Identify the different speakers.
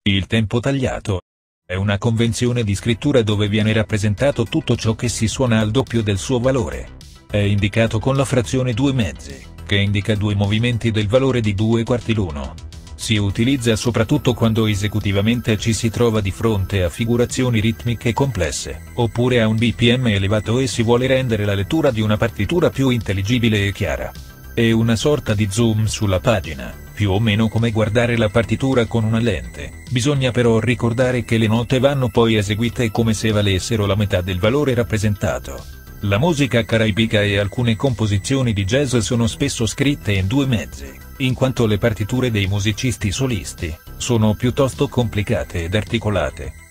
Speaker 1: Il tempo tagliato è una convenzione di scrittura dove viene rappresentato tutto ciò che si suona al doppio del suo valore. È indicato con la frazione 2/3, che indica due movimenti del valore di 2/4 l'uno. Si utilizza soprattutto quando esecutivamente ci si trova di fronte a figurazioni ritmiche complesse, oppure a un BPM elevato e si vuole rendere la lettura di una partitura più intelligibile e chiara. È una sorta di zoom sulla pagina, più o meno come guardare la partitura con una lente. Bisogna però ricordare che le note vanno poi eseguite come se valessero la metà del valore rappresentato. La musica caraibica e alcune composizioni di jazz sono spesso scritte in 2/3, in quanto le partiture dei musicisti solisti sono piuttosto complicate ed articolate.